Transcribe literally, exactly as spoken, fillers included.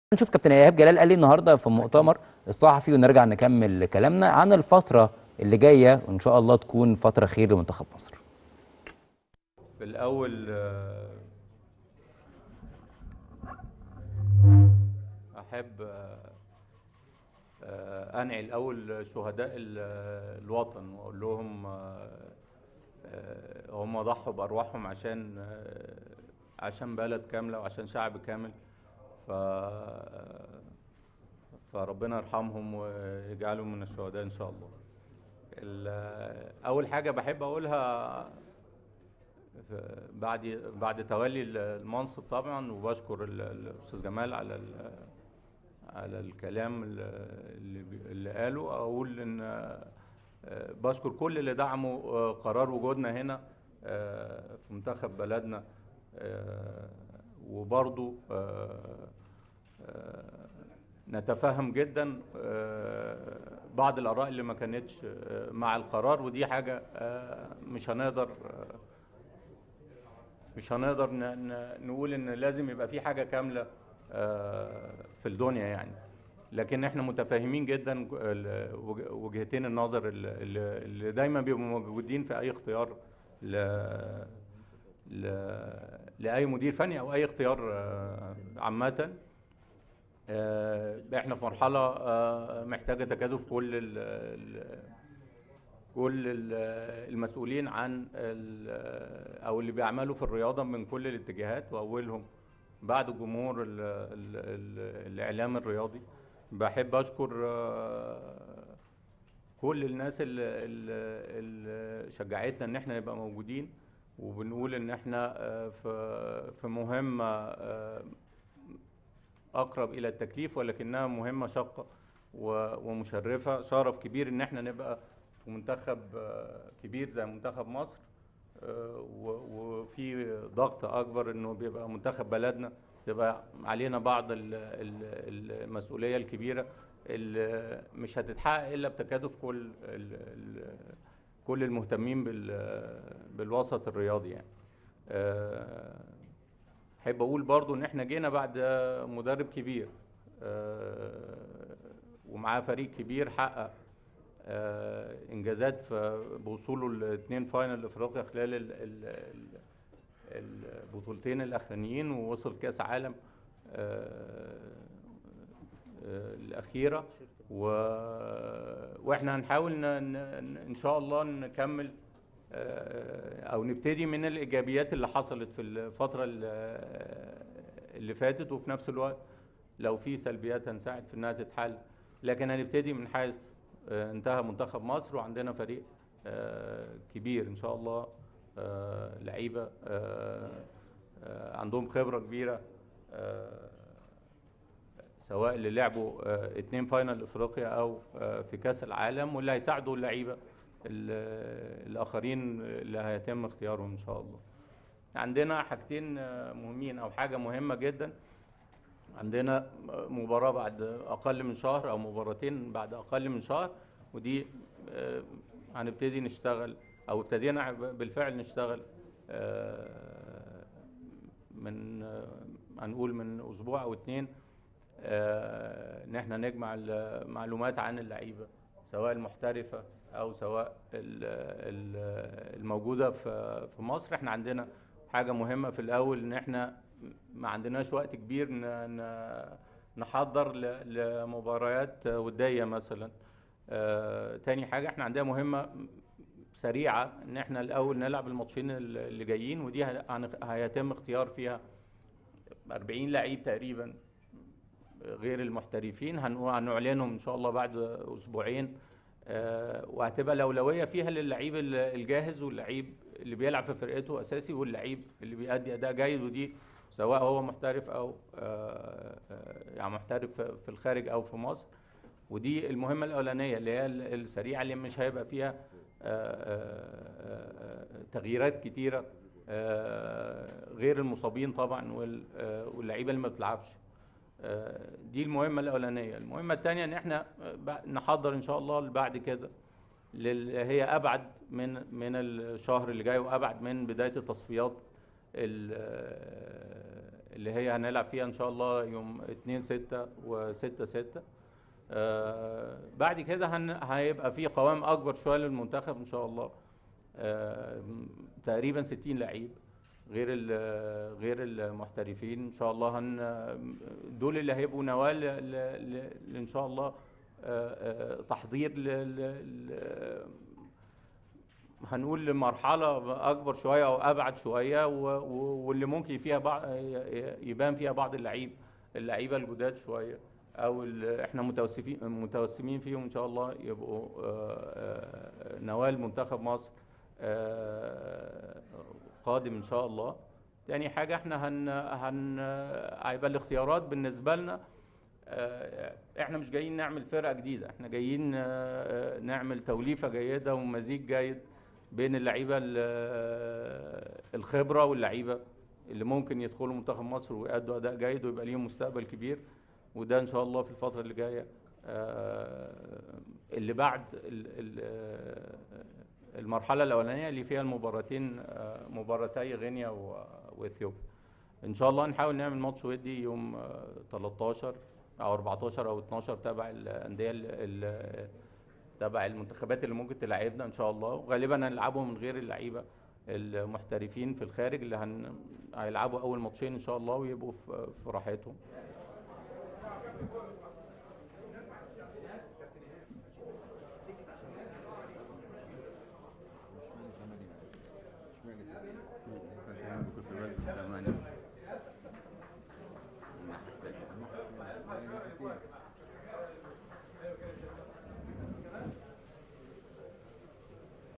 نشوف كابتن ايهاب جلال قال ايه النهارده في المؤتمر الصحفي ونرجع نكمل كلامنا عن الفتره اللي جايه وان شاء الله تكون فتره خير لمنتخب مصر. في الأول آه، أحب آه، آه، أنعي الأول شهداء ال- الوطن وأقول لهم آه، آه، هم ضحوا بأرواحهم عشان آه، عشان بلد كاملة وعشان شعب كامل. ف فربنا يرحمهم ويجعلهم من الشهداء إن شاء الله. ال- أول حاجة بحب أقولها بعد بعد تولي المنصب طبعا، وبشكر ال- الأستاذ جمال على ال- على الكلام اللي اللي قاله. اقول ان آه، بشكر كل اللي دعموا آه، قرار وجودنا هنا آه، في منتخب بلدنا. آه، وبرضو آه، آه، نتفهم جدا آه، بعض الآراء اللي ما كانتش آه، مع القرار، ودي حاجة آه، مش هنقدر مش هنقدر ن- ن- نقول ان لازم يبقى في حاجة كاملة آه، في الدنيا يعني. لكن احنا متفاهمين جدا ال- وج- وجهتين النظر ال- ال- اللي دايما بيبقوا موجودين في اي اختيار ل... ل... لاي مدير فني او اي اختيار آه، عامة. آه، احنا في مرحلة آه، محتاجة تكاتف كل ال... ال- كل ال- المسؤولين عن ال- او اللي بيعملوا في الرياضة من كل الاتجاهات، واولهم بعد الجمهور ال ال ال الاعلام الرياضي. بحب اشكر آه، كل الناس اللي, اللي شجعتنا ان احنا نبقى موجودين، وبنقول ان احنا آه، في في مهمة آه، اقرب الى التكليف، ولكنها مهمة شاقة و- ومشرفة. شرف كبير ان احنا نبقى في منتخب آه، كبير زي منتخب مصر، آه، و- وفي ضغط اكبر انه بيبقى منتخب بلدنا، تبقى علينا بعض ال- ال- المسؤوليه الكبيره اللي مش هتتحقق الا بتكاتف كل ال- ال- كل المهتمين بال- بالوسط الرياضي يعني. آه، احب اقول برضو ان احنا جينا بعد مدرب كبير آه، ومعاه فريق كبير حقق آه، انجازات في بوصوله لاثنين فاينل افريقيا خلال ال- ال- ال- البطولتين الاخرانيين، ووصل كاس عالم آه، آه، الاخيره. و... واحنا هنحاول ن... ن... ان شاء الله نكمل آه، او نبتدي من الايجابيات اللي حصلت في الفتره اللي اللي فاتت، وفي نفس الوقت لو في سلبيات هنساعد في انها تتحل. لكن هنبتدي من حيث آه، انتهى منتخب مصر، وعندنا فريق آه، كبير ان شاء الله، آه، لعيبه آه، آه، عندهم خبره كبيره، آه، سواء اللي لعبوا آه، اتنين فاينل افريقيا او آه، في كاس العالم، واللي هيساعدوا اللعيبه ال- الاخرين اللي هيتم اختيارهم ان شاء الله. عندنا حاجتين آه، مهمين او حاجه مهمه جدا. عندنا مباراة بعد أقل من شهر أو مباراتين بعد أقل من شهر، ودي آه، هنبتدي نشتغل أو ابتدينا بالفعل نشتغل آه، من آه، هنقول من أسبوع أو اتنين، آه، إن احنا نجمع المعلومات عن اللعيبة، سواء المحترفة أو سواء ال- ال- الموجودة في في مصر. احنا عندنا حاجة مهمة في الأول، إن احنا ما عندناش وقت كبير ن- ن- نحضر ل- لمباريات ودية مثلا. آه، تاني حاجة احنا عندنا مهمة سريعة، ان احنا الأول نلعب الماتشين اللي جايين، ودي هن- هيتم اختيار فيها أربعين لعيب تقريبا غير المحترفين، هن- هنعلنهم ان شاء الله بعد اسبوعين. آه، وهتبقى الاولويه فيها للعيب ال- الجاهز، واللعيب اللي بيلعب في فرقته اساسي، واللعيب اللي بيأدي اداء جيد، ودي سواء هو محترف او آه، آه، يعني محترف في في الخارج او في مصر. ودي المهمه الاولانيه اللي هي ال- السريعه، اللي مش هيبقى فيها آه، آه، آه، تغييرات كتيره آه، غير المصابين طبعا وال- آه، واللعيبه اللي ما بتلعبش. آه، دي المهمة الأولانية. المهمة الثانية إن إحنا آه، ب- نحضر إن شاء الله اللي بعد كده، لل- هي أبعد من من الشهر اللي جاي، وأبعد من بداية التصفيات ال- آه، اللي هي هنلعب فيها ان شاء الله يوم اتنين ستة و ستة ستة. آه، بعد كده هن... هيبقى في قوام اكبر شويه للمنتخب ان شاء الله، آه، تقريبا ستين لعيب غير ال- غير المحترفين ان شاء الله. هن دول اللي هيبقوا نواه ل- ل- ل- ان شاء الله آه، آه، تحضير ل... ل... ل- هنقول لمرحله اكبر شويه او ابعد شويه، و... و... واللي ممكن فيها بعض يبان فيها بعض اللعيب اللعيبه الجداد شويه، او ال... احنا متوسمين متوسمين فيهم ان شاء الله يبقوا آه، آه، نواه منتخب مصر آه، قادم ان شاء الله. تاني حاجه احنا هن هن هيبقى الاختيارات بالنسبه لنا، آه، احنا مش جايين نعمل فرقه جديده، احنا جايين آه، نعمل توليفه جيده ومزيج جيد بين اللعيبه ال- آه، الخبره واللعيبه اللي ممكن يدخلوا منتخب مصر ويأدوا اداء جيد ويبقى ليهم مستقبل كبير. وده ان شاء الله في الفتره اللي جايه، آه، اللي بعد ال- ال- آه، المرحله الاولانيه اللي فيها المباراتين، آه، مباراتي غينيا و- واثيوبيا. ان شاء الله نحاول نعمل ماتش ودي يوم آه، تلتاشر او اربعتاشر او اتناشر تبع الانديه ال- ال- تبع المنتخبات اللي ممكن تلعبنا ان شاء الله. وغالبا هنلعبهم من غير اللعيبه المحترفين في الخارج اللي هن... هيلعبوا اول ماتشين ان شاء الله ويبقوا في في راحتهم. اشمعنى ثمانية؟ اشمعنى ثمانية؟